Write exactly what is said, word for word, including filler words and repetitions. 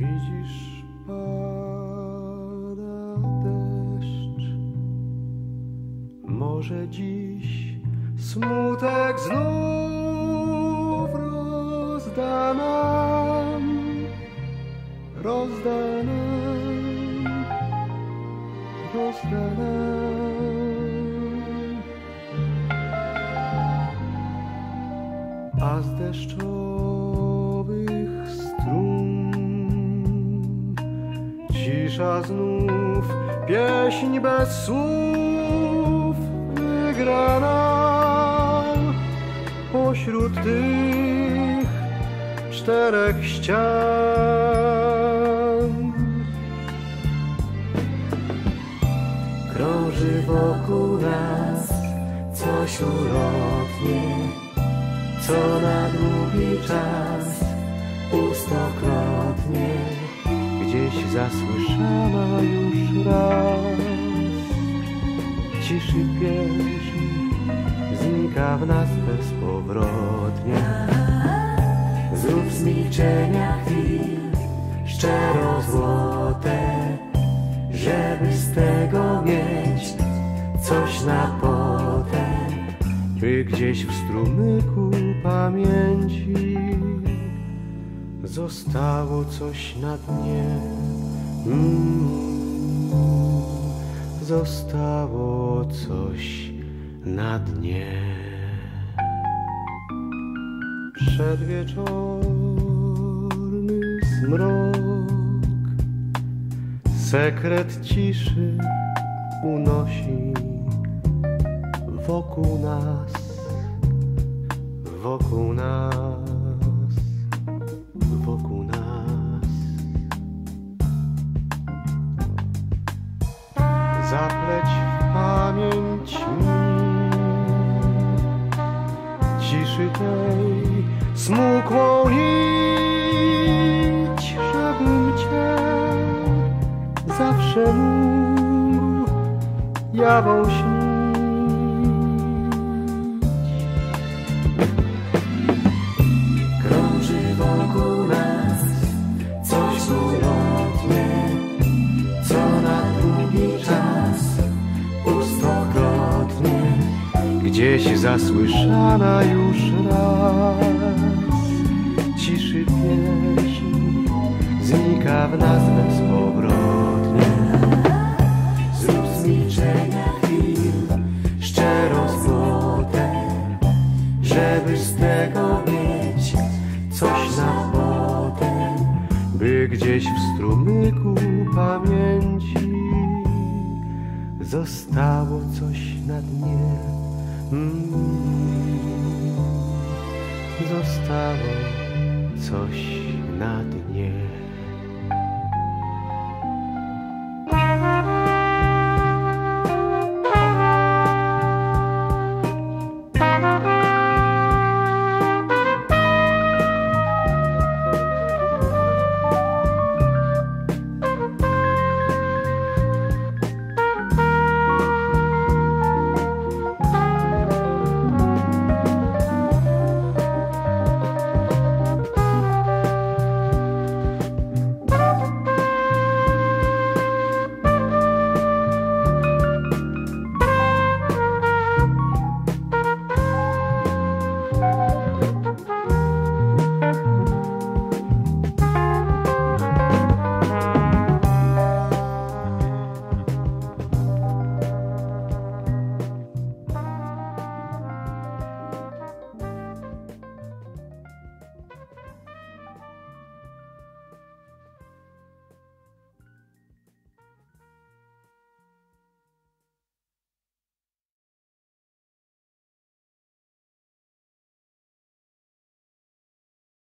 Widzisz, pada deszcz. Może dziś smutek znów rozda nam, rozda nam, rozda nam. A z deszczowych strun cisza znów, pieśń bez słów wygrana pośród tych czterech ścian. Krąży wokół nas coś ulotnie, co na długi czas pustokrotnie gdzieś zasłyszana już raz. Ciszy pieśń znika w nas bezpowrotnie. Znów z milczenia chwil szczero złote, żeby z tego mieć coś na potem. By gdzieś w strumyku pamięci zostało coś na dnie. Mm, zostało coś na dnie. Przedwieczorny zmrok sekret ciszy unosi wokół nas, wokół nas, wokół nas. Zapleć w pamięć mi ciszy tej smukłą nić, żebym cię zawsze mógł jawą śnić. Krąży wokół nas coś ulotnie, co na długi czas pustokrotnie Gdzieś zasłyszana już raz. Ciszy pieśń znika w nas bezpowrotnie. Znów z milczenia chwil szczero złote, żeby z tego mieć coś na potem. By gdzieś w strumyku pamięci zostało coś na dnie. Mm, zostało coś na dnie.